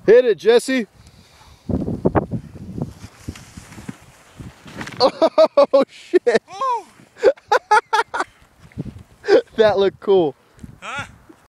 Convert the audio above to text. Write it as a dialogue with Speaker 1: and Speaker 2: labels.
Speaker 1: Hit it, Jesse. Oh, shit.
Speaker 2: Oh.
Speaker 1: That looked cool.